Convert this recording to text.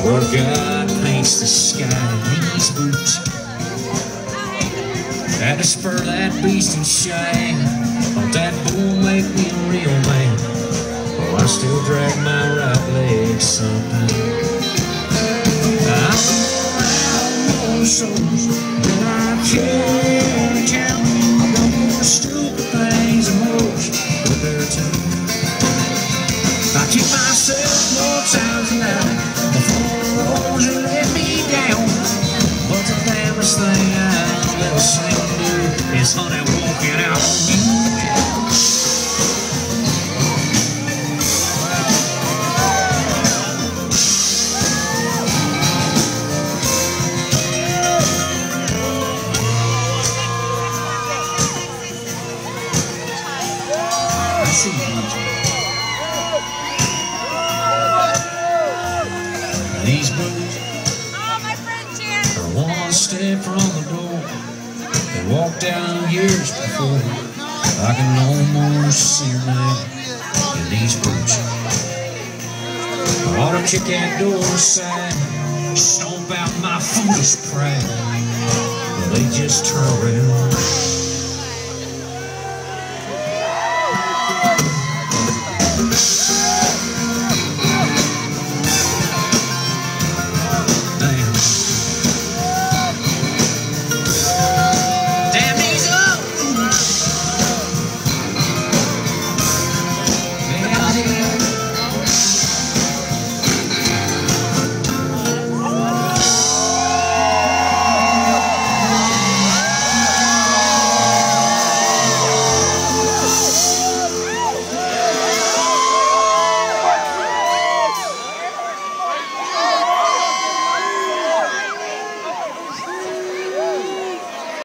Or God paints the sky in these boots. Had to spur that beast and shine. Thought that bull make me a real man. Oh, I still drag my right leg sometimes. I'm around more souls than I can count. I've done more stupid things and most with their too. I keep myself more times than I before the roads you let me down. But the damnest thing I've ever seen do is honey walking out on you. I see you. These boots are one step from the door. They walked down years before. I can almost see her now in these boots. I ought to kick that door aside, stomp out my foolish pride, but they just turn around